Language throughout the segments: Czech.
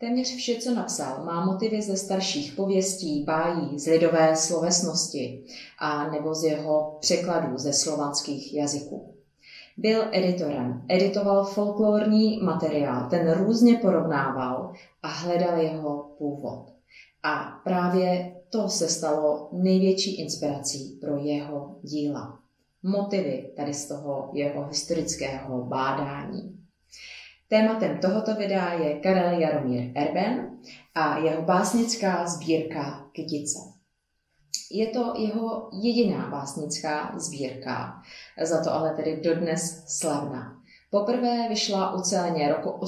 Téměř vše, co napsal, má motivy ze starších pověstí, bájí, z lidové slovesnosti a nebo z jeho překladů ze slovanských jazyků. Byl editorem, editoval folklorní materiál, ten různě porovnával a hledal jeho původ. A právě to se stalo největší inspirací pro jeho díla. Motivy tady z toho jeho historického bádání. Tématem tohoto videa je Karel Jaromír Erben a jeho básnická sbírka Kytice. Je to jeho jediná básnická sbírka, za to ale tedy dodnes slavná. Poprvé vyšla uceleně roku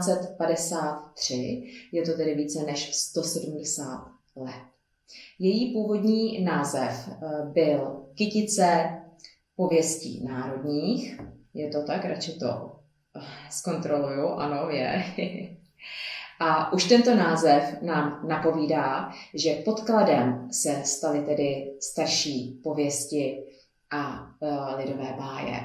1853, je to tedy více než 170 let. Její původní název byl Kytice pověstí národních, je to tak, radši to zkontroluju, ano, je. A už tento název nám napovídá, že podkladem se staly tedy starší pověsti a lidové báje.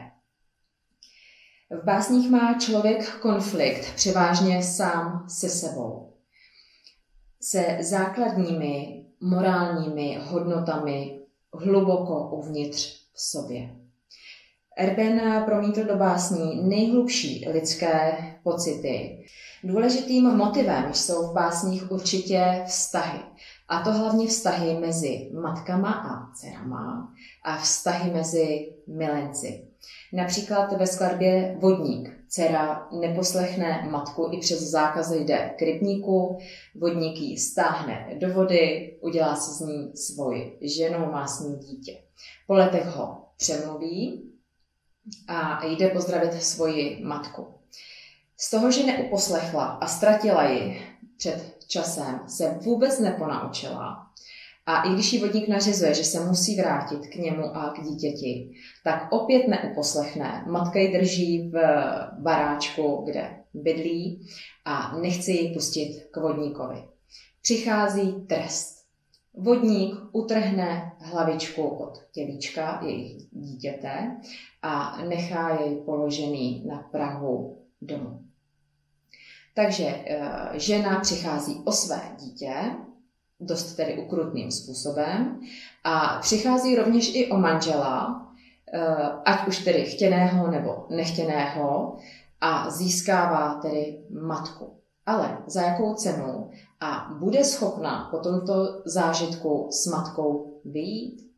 V básních má člověk konflikt převážně sám se sebou. Se základními morálními hodnotami hluboko uvnitř v sobě. Erben promítl do básní nejhlubší lidské pocity. Důležitým motivem jsou v básních určitě vztahy. A to hlavně vztahy mezi matkama a dcerama a vztahy mezi milenci. Například ve skladbě Vodník. Dcera neposlechne matku i přes zákaz jde k rybníku, vodník ji stáhne do vody, udělá si z ní svoji ženu, má s ní dítě. Po letech ho přemluví a jde pozdravit svoji matku. Z toho, že neuposlechla a ztratila ji před časem, se vůbec neponaučila. A i když jí vodník nařizuje, že se musí vrátit k němu a k dítěti, tak opět neuposlechne. Matka ji drží v baráčku, kde bydlí a nechce ji pustit k vodníkovi. Přichází trest. Vodník utrhne hlavičku od tělíčka jejich dítěte a nechá jej položený na prahu domu. Takže žena přichází o své dítě, dost tedy ukrutným způsobem, a přichází rovněž i o manžela, ať už tedy chtěného nebo nechtěného, a získává tedy matku. Ale za jakou cenu? A bude schopna po tomto zážitku s matkou vyjít?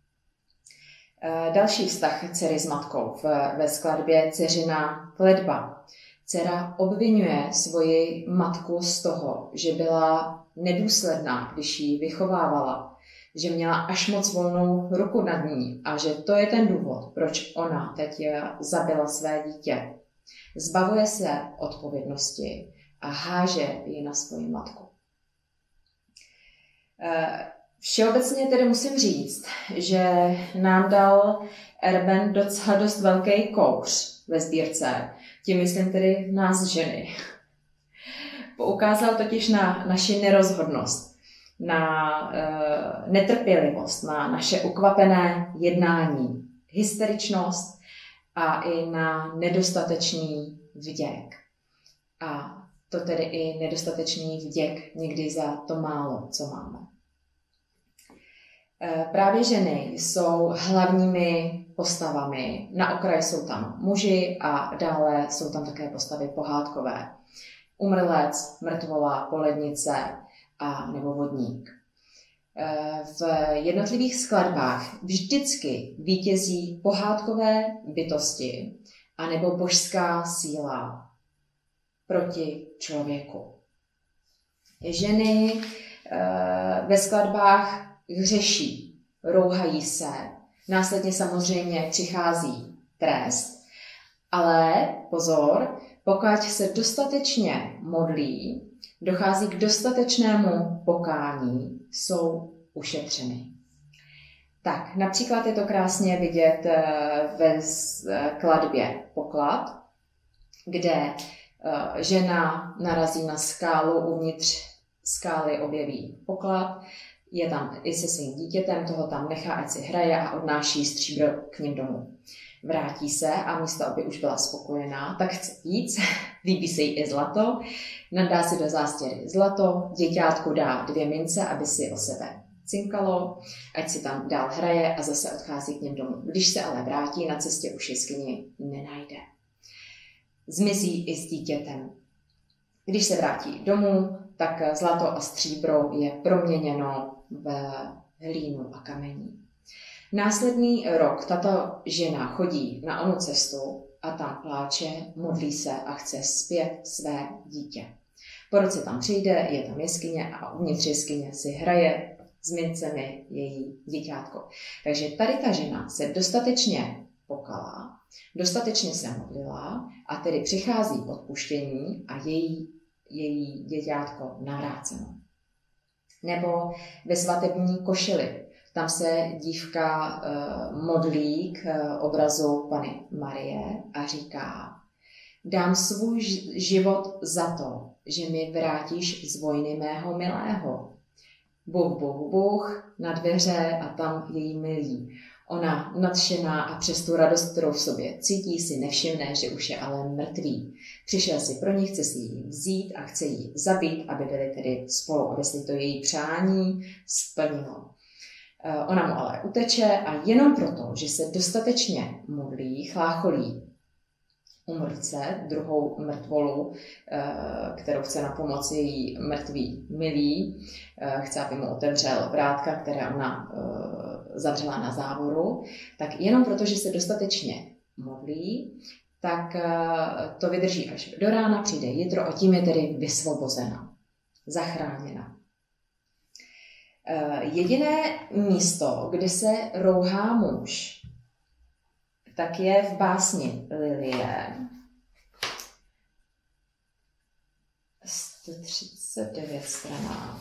Další vztah dcery s matkou ve skladbě Dceřina kletba. Dcera obvinuje svoji matku z toho, že byla nedůsledná, když ji vychovávala, že měla až moc volnou ruku nad ní a že to je ten důvod, proč ona teď zabila své dítě. Zbavuje se odpovědnosti a háže ji na svoji matku. Všeobecně tedy musím říct, že nám dal Erben docela dost velký kouř ve sbírce, tím myslím tedy nás ženy. Poukázal totiž na naši nerozhodnost, na netrpělivost, na naše ukvapené jednání, hysteričnost a i na nedostatečný vděk. A to tedy i nedostatečný vděk někdy za to málo, co máme. Právě ženy jsou hlavními postavami. Na okraji jsou tam muži a dále jsou tam také postavy pohádkové. Umrlec, mrtvola, polednice a nebo vodník. V jednotlivých skladbách vždycky vítězí pohádkové bytosti anebo božská síla proti člověku. Ženy ve skladbách hřeší, rouhají se, následně samozřejmě přichází trest, ale pozor, pokud se dostatečně modlí, dochází k dostatečnému pokání, jsou ušetřeny. Tak, například je to krásně vidět ve skladbě Poklad, kde žena narazí na skálu, uvnitř skály objeví poklad, je tam i se svým dítětem, toho tam nechá, ať si hraje a odnáší stříbro k ním domů. Vrátí se a místo, aby už byla spokojená, tak chce víc, líbí se jí i zlato, nadá si do zástěry zlato, děťátku dá 2 mince, aby si o sebe cinkalo, ať si tam dál hraje a zase odchází k něm domů. Když se ale vrátí, na cestě už jeskyni nenajde. Zmizí i s dítětem. Když se vrátí domů, tak zlato a stříbro je proměněno v hlínu a kamení. Následný rok tato žena chodí na onu cestu a tam pláče, modlí se a chce zpět své dítě. Po roce tam přijde, je tam jeskyně a uvnitř jeskyně si hraje s mincemi její děťátko. Takže tady ta žena se dostatečně pokala, dostatečně se modlila a tedy přichází odpuštění a její děťátko navráceno. Nebo ve svatební košili. Tam se dívka modlí k obrazu Panny Marie a říká: dám svůj život za to, že mi vrátíš z vojny mého milého. Bůh, Bůh, Bůh, na dveře a tam její milí. Ona nadšená a přes tu radost, kterou v sobě cítí, si nevšimne, že už je ale mrtvý. Přišel si pro ní, chce si ji vzít a chce ji zabít, aby byli tedy spolu, aby si to její přání splnilo. Ona mu ale uteče a jenom proto, že se dostatečně modlí, chlácholí u mrtce, druhou mrtvolu, kterou chce na pomoc její mrtvý milý, chce, aby mu otevřel vrátka, které ona zavřela na závoru, tak jenom proto, že se dostatečně modlí, tak to vydrží až do rána, přijde jitro a tím je tedy vysvobozena, zachráněna. Jediné místo, kde se rouhá muž, tak je v básni Lilie. 139 stranách.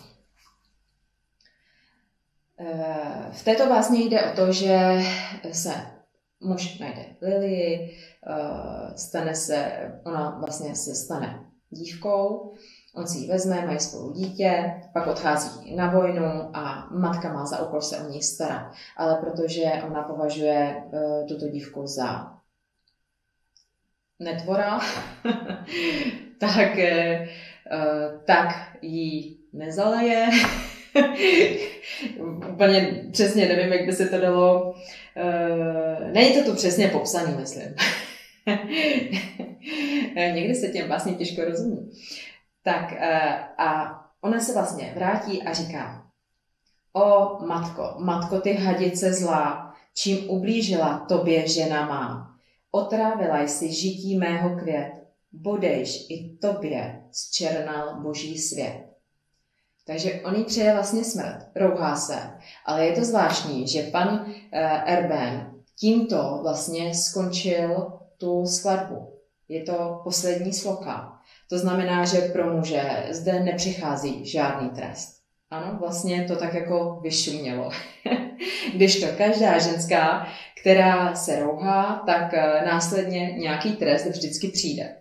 V této básni jde o to, že se muž najde Lilii, ona vlastně se stane dívkou, on si ji vezme, mají spolu dítě, pak odchází na vojnu a matka má za úkol se o ní starat. Ale protože ona považuje tuto dívku za netvora, tak jí nezaleje. Úplně přesně nevím, jak by se to dalo. Není to tu přesně popsaný, myslím. Někdy se těm vlastně těžko rozumí. Tak a ona se vlastně vrátí a říká: o matko, ty hadice zlá, čím ublížila tobě žena má. Otrávila jsi žití mého květ, bodejš i tobě zčernal boží svět. Takže on jí přeje vlastně smrt, rouhá se, ale je to zvláštní, že pan Erben tímto vlastně skončil tu skladbu. Je to poslední sloka. To znamená, že pro muže zde nepřichází žádný trest. Ano, vlastně to tak jako vyšumělo. Kdežto každá ženská, která se rouhá, tak následně nějaký trest vždycky přijde.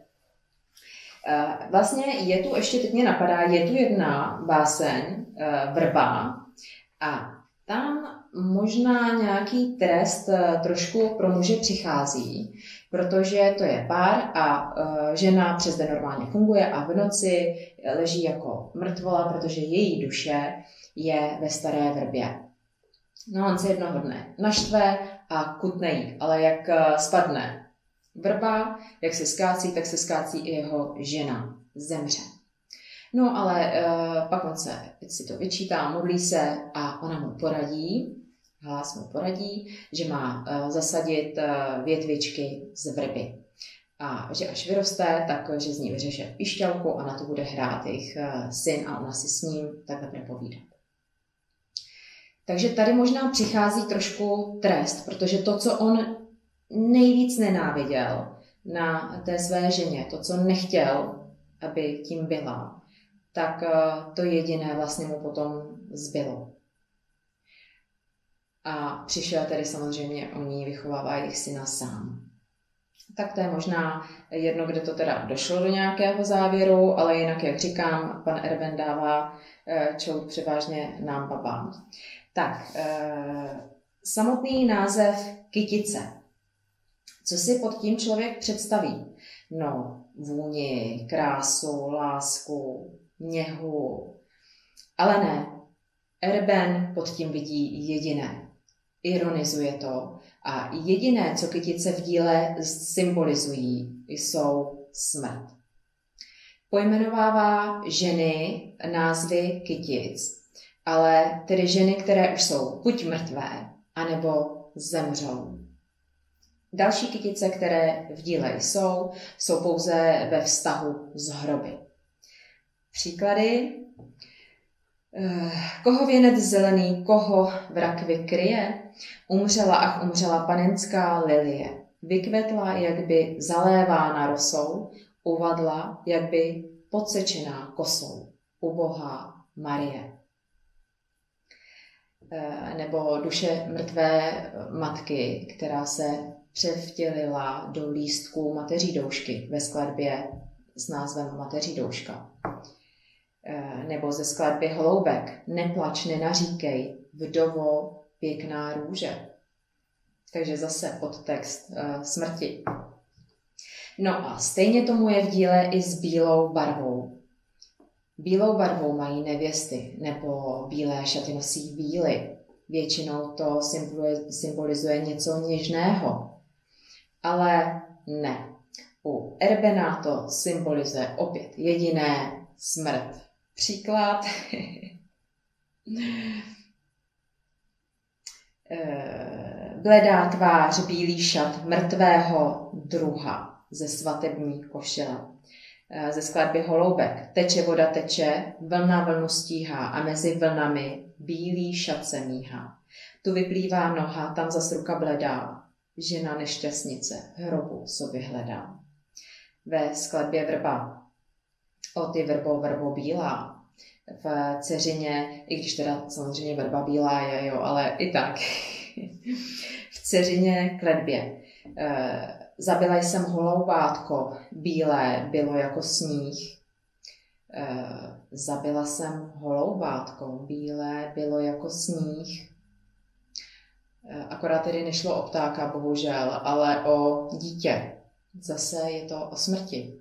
Vlastně je tu, ještě teď mě napadá, je tu jedna báseň, Vrba, a tam možná nějaký trest trošku pro muže přichází, protože to je pár a žena přes den normálně funguje a v noci leží jako mrtvola, protože její duše je ve staré vrbě. No on se jednoho dne naštve a kutne jí, ale jak spadne vrba, jak se skácí, tak se skácí i jeho žena, zemře. No ale pak on se si to vyčítá, modlí se a ona mu poradí, hlas mu poradí, že má zasadit větvičky z vrby. A že až vyroste, tak že z ní vyřeše pišťalku a na to bude hrát jejich syn a ona si s ním takhle bude povídat. Takže tady možná přichází trošku trest, protože to, co on nejvíc nenáviděl na té své ženě, to, co nechtěl, aby tím byla, tak to jediné vlastně mu potom zbylo. A přišel tedy samozřejmě, on jí vychovává jejich syna sám. Tak to je možná jedno, kde to teda došlo do nějakého závěru, ale jinak, jak říkám, pan Erben dává čout převážně nám babám. Tak, samotný název kytice. Co si pod tím člověk představí? No, vůni, krásu, lásku, něhu. Ale ne, Erben pod tím vidí jediné. Ironizuje to a jediné, co kytice v díle symbolizují, jsou smrt. Pojmenovává ženy názvy kytic, ale tedy ženy, které už jsou buď mrtvé, anebo zemřou. Další kytice, které v díle jsou pouze ve vztahu s hroby. Příklady. Koho věnec zelený, koho v rakvi kryje? Umřela panenská lilie. Vykvetla, jak by zalévána rosou, uvadla, jak by podsečená kosou. Ubohá Marie. Nebo duše mrtvé matky, která se převtělila do lístků mateří doušky ve skladbě s názvem Mateří douška. Nebo ze skladby Holoubek Neplač, nenaříkej, vdovo, pěkná růže. Takže zase podtext smrti. No a stejně tomu je v díle i s bílou barvou. Bílou barvou mají nevěsty, nebo bílé šaty nosí víly. Většinou to symbolizuje něco něžného. Ale ne. U Erbena to symbolizuje opět jediné smrt. Příklad. Bledá tvář, bílý šat mrtvého druha ze svatební košile. Ze skladby Holoubek. Teče voda teče, vlna vlnu stíhá a mezi vlnami bílý šat se míhá. Tu vyplývá noha, tam zas ruka bledá. Žena nešťastnice hrobu sobě hledá. Ve skladbě Vrba. O ty vrbo bílá. V Dceřině, i když teda samozřejmě vrba bílá je, jo, ale i tak. V Dceřině kletbě. Zabila jsem holoubátko, bílé bylo jako sníh. Zabila jsem holoubátko, bílé bylo jako sníh. Akorát tedy nešlo o ptáka, bohužel, ale o dítě. Zase je to o smrti.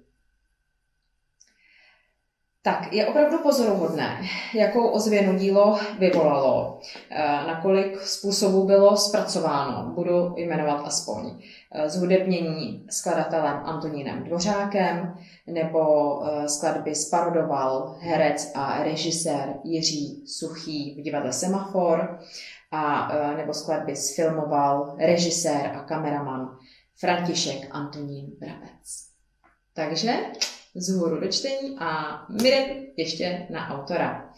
Tak, je opravdu pozoruhodné, jakou ozvěnu dílo vyvolalo, na kolik způsobů bylo zpracováno, budu jmenovat aspoň zhudebnění skladatelem Antonínem Dvořákem, nebo skladby sparodoval herec a režisér Jiří Suchý v divadle Semafor, a nebo skladby sfilmoval režisér a kameraman František Antonín Brabec. Takže vzhůru do čtení a my jdeme ještě na autora.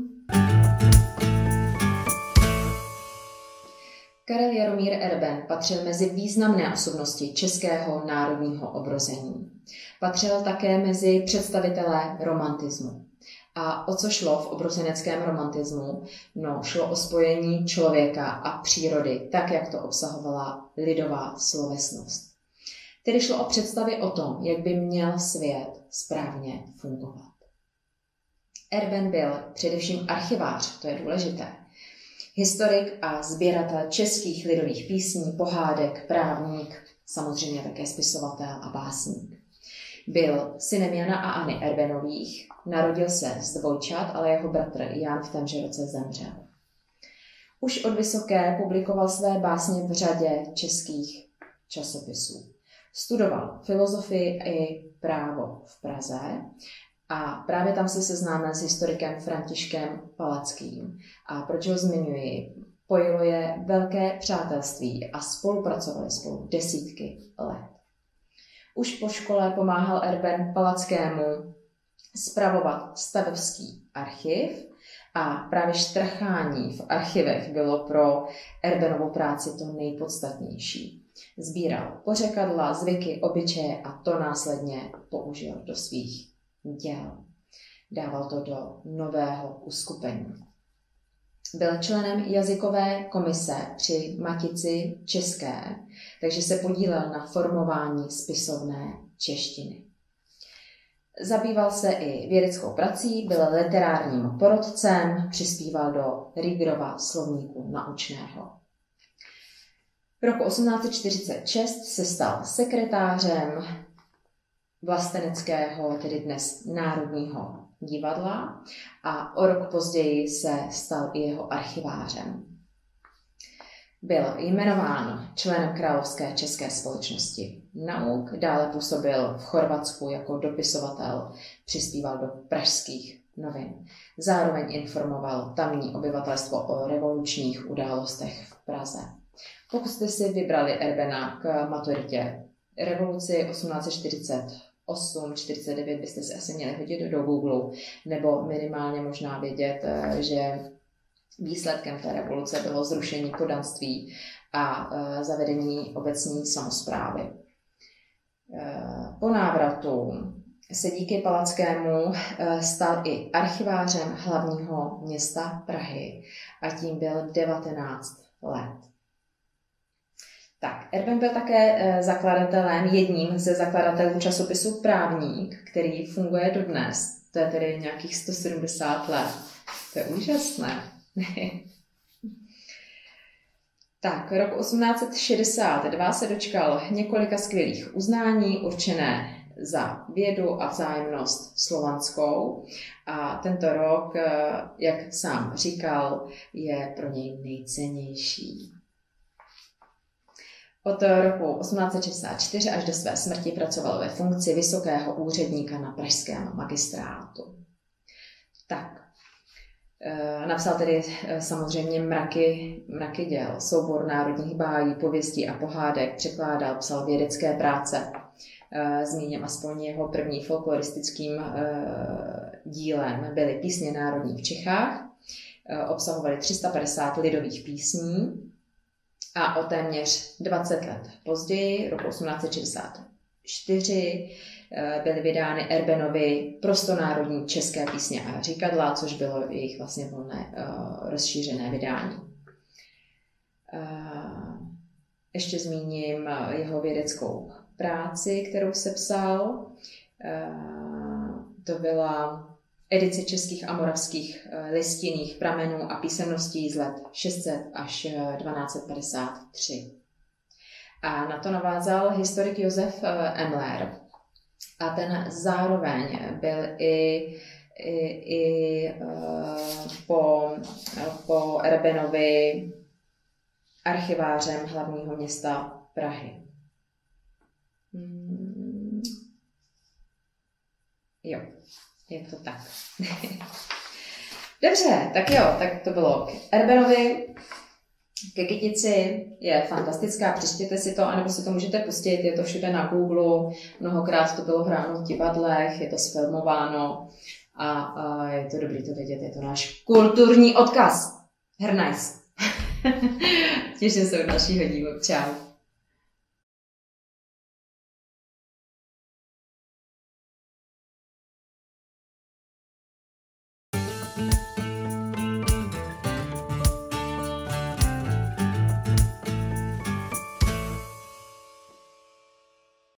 Karel Jaromír Erben patřil mezi významné osobnosti českého národního obrození. Patřil také mezi představitele romantismu. A o co šlo v obrozeneckém romantismu? No, šlo o spojení člověka a přírody, tak jak to obsahovala lidová slovesnost. Tedy šlo o představy o tom, jak by měl svět správně fungovat. Erben byl především archivář, to je důležité, historik a sběratel českých lidových písní, pohádek, právník, samozřejmě také spisovatel a básník. Byl synem Jana a Anny Erbenových, narodil se z dvojčat, ale jeho bratr Jan v témže roce zemřel. Už od vysoké publikoval své básně v řadě českých časopisů. Studoval filozofii i právo v Praze a právě tam se seznámil s historikem Františkem Palackým. A proč ho zmiňuji? Pojilo je velké přátelství a spolupracovali spolu desítky let. Už po škole pomáhal Erben Palackému spravovat stavovský archiv a právě štrchání v archivech bylo pro Erbenovu práci to nejpodstatnější. Sbíral pořekadla, zvyky, obyčeje a to následně použil do svých děl. Dával to do nového uskupení. Byl členem jazykové komise při Matici české, takže se podílel na formování spisovné češtiny. Zabýval se i vědeckou prací, byl literárním porodcem, přispíval do Riegerova slovníku naučného. V roku 1846 se stal sekretářem vlasteneckého, tedy dnes Národního divadla, a o rok později se stal i jeho archivářem. Byl jmenován členem Královské české společnosti nauk, dále působil v Chorvatsku jako dopisovatel, přispíval do pražských novin. Zároveň informoval tamní obyvatelstvo o revolučních událostech v Praze. Pokud jste si vybrali Erbena k maturitě revoluci 1848-49, byste si asi měli hodit do Google, nebo minimálně možná vědět, že výsledkem té revoluce bylo zrušení poddanství a zavedení obecní samosprávy. Po návratu se díky Palackému stal i archivářem hlavního města Prahy a tím byl 19 let. Tak, Erben byl také jedním ze zakladatelů časopisu Právník, který funguje dodnes. To je tedy nějakých 170 let. To je úžasné. Tak, rok 1862 se dočkal několika skvělých uznání určené za vědu a vzájemnost slovanskou. A tento rok, jak sám říkal, je pro něj nejcennější. Od roku 1864 až do své smrti pracoval ve funkci vysokého úředníka na pražském magistrátu. Tak, napsal tedy samozřejmě mraky děl, soubor národních bájí, pověstí a pohádek, překládal, psal vědecké práce. Zmíním aspoň jeho první folkloristickým dílem byly Písně národní v Čechách, obsahovaly 350 lidových písní a o téměř 20 let později, roku 1864, byly vydány Erbenovy prostonárodní české písně a říkadla, což bylo jejich vlastně volné rozšířené vydání. Ještě zmíním jeho vědeckou práci, kterou sepsal. To byla edice českých a moravských listinných pramenů a písemností z let 600 až 1253. A na to navázal historik Josef Emler. A ten zároveň byl i po Erbenovi archivářem hlavního města Prahy. Jo, je to tak. Dobře, tak jo, tak to bylo k Erbenovi. Ke Kytici je fantastická, přečtěte si to, anebo si to můžete pustit, je to všude na Google, mnohokrát to bylo hráno v divadlech, je to sfilmováno a je to dobrý to vědět, je to náš kulturní odkaz. Hernajs. Těším se u dalšího dílu. Čau.